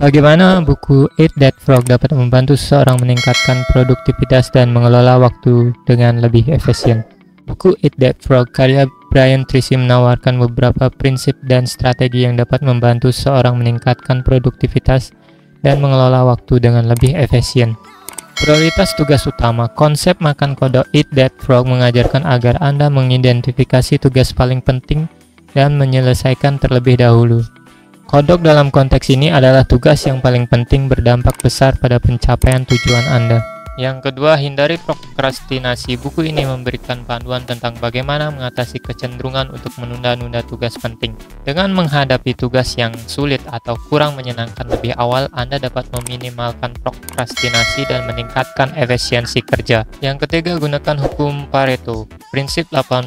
Bagaimana buku Eat That Frog dapat membantu seseorang meningkatkan produktivitas dan mengelola waktu dengan lebih efisien? Buku Eat That Frog karya Brian Tracy menawarkan beberapa prinsip dan strategi yang dapat membantu seseorang meningkatkan produktivitas dan mengelola waktu dengan lebih efisien. Prioritas tugas utama. Konsep makan kodok Eat That Frog mengajarkan agar Anda mengidentifikasi tugas paling penting dan menyelesaikan terlebih dahulu. Kodok dalam konteks ini adalah tugas yang paling penting berdampak besar pada pencapaian tujuan Anda. Yang kedua, hindari prokrastinasi. Buku ini memberikan panduan tentang bagaimana mengatasi kecenderungan untuk menunda-nunda tugas penting. Dengan menghadapi tugas yang sulit atau kurang menyenangkan lebih awal, Anda dapat meminimalkan prokrastinasi dan meningkatkan efisiensi kerja. Yang ketiga, gunakan hukum Pareto. Prinsip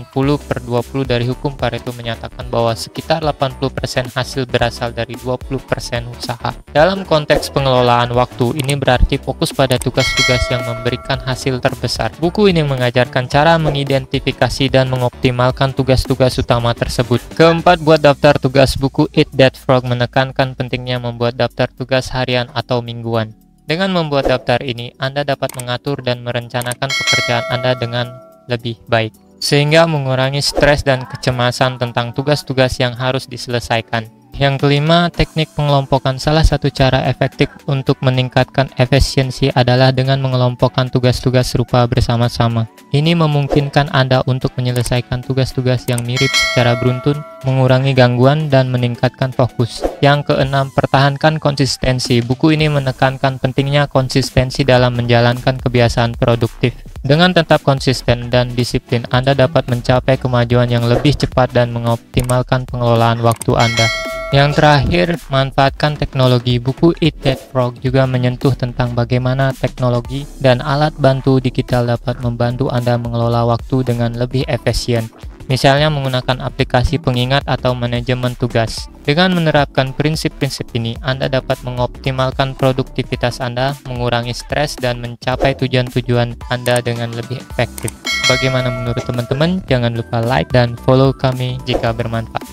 80/20 dari hukum Pareto menyatakan bahwa sekitar 80% hasil berasal dari 20% usaha. Dalam konteks pengelolaan waktu, ini berarti fokus pada tugas-tugas yang memberikan hasil terbesar. Buku ini mengajarkan cara mengidentifikasi dan mengoptimalkan tugas-tugas utama tersebut. Keempat, buat daftar tugas. Buku Eat That Frog menekankan pentingnya membuat daftar tugas harian atau mingguan. Dengan membuat daftar ini, Anda dapat mengatur dan merencanakan pekerjaan Anda dengan lebih baik, sehingga mengurangi stres dan kecemasan tentang tugas-tugas yang harus diselesaikan. Yang kelima, teknik pengelompokan. Salah satu cara efektif untuk meningkatkan efisiensi adalah dengan mengelompokkan tugas-tugas serupa bersama-sama. Ini memungkinkan Anda untuk menyelesaikan tugas-tugas yang mirip secara beruntun, mengurangi gangguan, dan meningkatkan fokus. Yang keenam, pertahankan konsistensi. Buku ini menekankan pentingnya konsistensi dalam menjalankan kebiasaan produktif. Dengan tetap konsisten dan disiplin, Anda dapat mencapai kemajuan yang lebih cepat dan mengoptimalkan pengelolaan waktu Anda. Yang terakhir, manfaatkan teknologi. Buku Eat That Frog juga menyentuh tentang bagaimana teknologi dan alat bantu digital dapat membantu Anda mengelola waktu dengan lebih efisien. Misalnya menggunakan aplikasi pengingat atau manajemen tugas. Dengan menerapkan prinsip-prinsip ini, Anda dapat mengoptimalkan produktivitas Anda, mengurangi stres, dan mencapai tujuan-tujuan Anda dengan lebih efektif. Bagaimana menurut teman-teman? Jangan lupa like dan follow kami jika bermanfaat.